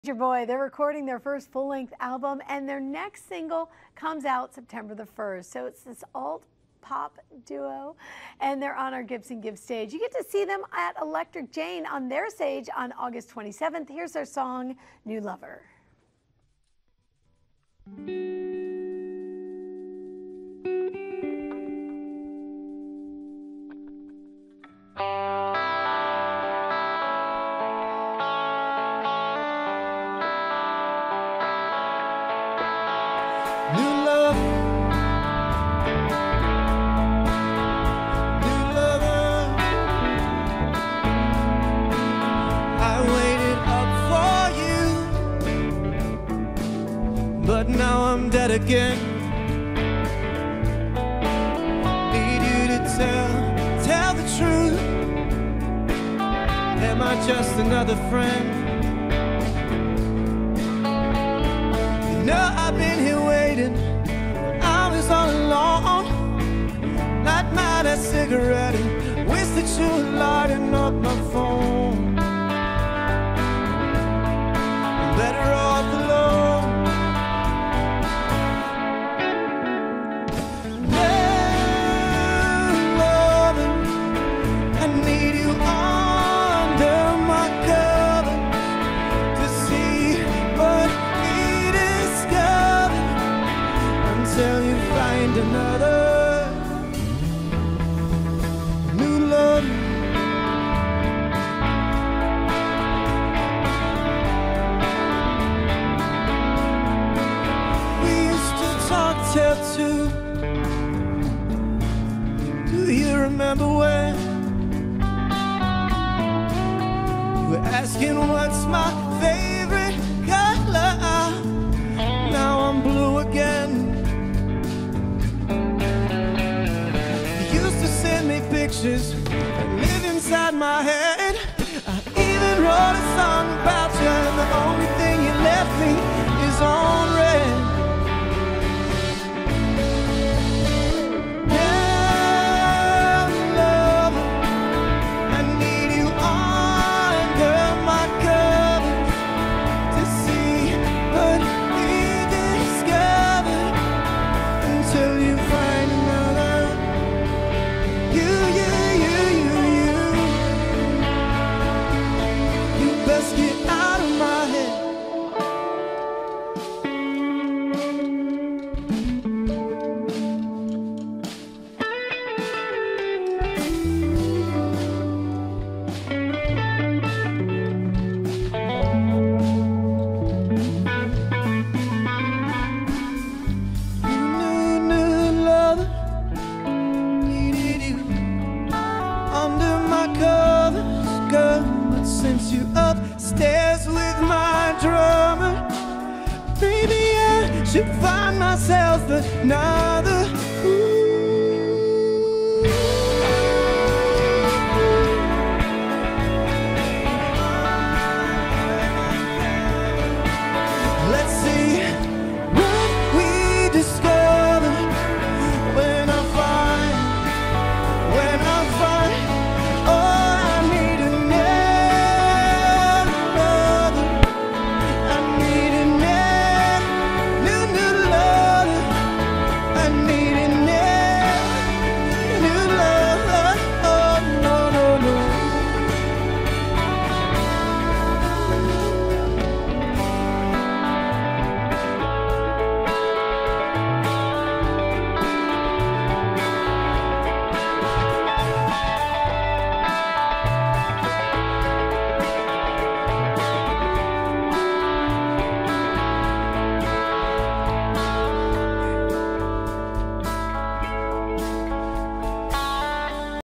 Your Boy, they're recording their first full-length album, and their next single comes out September the 1st. So it's this alt-pop duo, and they're on our Gibson Give stage. You get to see them at Electric Jane on their stage on August 27th. Here's their song, New Lover. New love, new lover. I waited up for you, but now I'm dead again. Need you to tell the truth. Am I just another friend? I've been here waiting, I was all alone. Light my last cigarette and wish that you were lighting up my phone. I'm better off alone. Hey, loving, I need you under my covers to see what until you find another new love. We used to talk till 2. Do you remember when you were asking what's my favorite color? Now I'm blue again. Pictures that live inside my head. I even wrote a song about you, and the only thing you left me is on red. Yeah, love, I need you under my covers to see what we discovered until you find another. Best get out of my head. New lover, needed you under my covers, girl. But since you upstairs with my drummer, maybe I should find myself another